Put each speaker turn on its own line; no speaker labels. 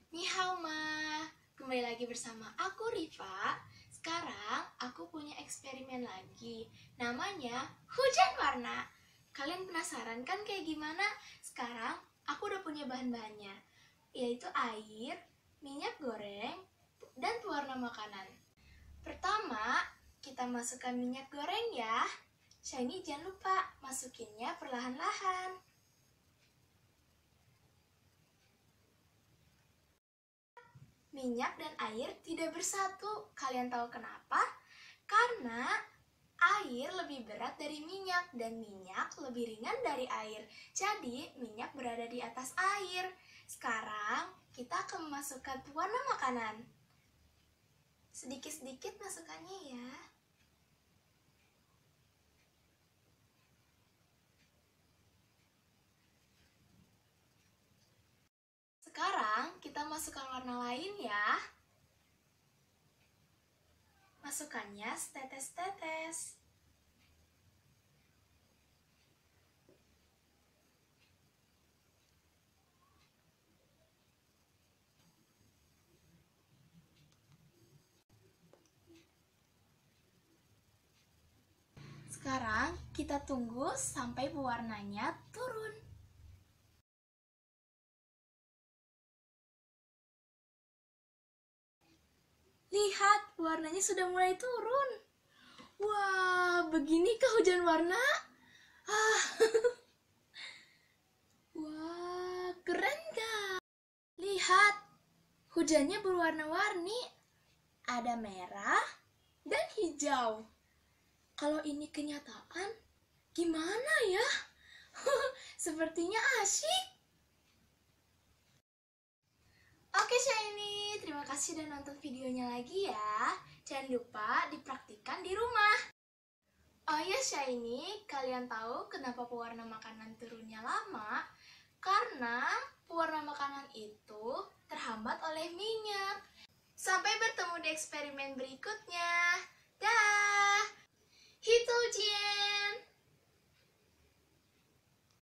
Ni hao ma, kembali lagi bersama aku Riva. Sekarang aku punya eksperimen lagi, namanya hujan warna. Kalian penasaran kan kayak gimana? Sekarang aku udah punya bahan-bahannya, yaitu air, minyak goreng, dan pewarna makanan. Pertama, kita masukkan minyak goreng ya. Shiny jangan lupa masukinnya perlahan-lahan. Minyak dan air tidak bersatu. Kalian tahu kenapa? Karena air lebih berat dari minyak dan minyak lebih ringan dari air. Jadi minyak berada di atas air. Sekarang kita akan memasukkan pewarna makanan. Sedikit-sedikit masukannya ya. Sekarang kita masukkan warna lain ya. Masukkannya setetes-tetes. Sekarang kita tunggu sampai pewarnanya turun. Lihat, warnanya sudah mulai turun. Wah, beginikah hujan warna? Wah, keren kan? Lihat, hujannya berwarna-warni. Ada merah dan hijau. Kalau ini kenyataan, gimana ya? Sepertinya asyik. Oke Shiny, terima kasih udah nonton videonya lagi ya. Jangan lupa dipraktikkan di rumah. Oh ya Shiny, kalian tahu kenapa pewarna makanan turunnya lama? Karena pewarna makanan itu terhambat oleh minyak. Sampai bertemu di eksperimen berikutnya. Dah! Hitoujien!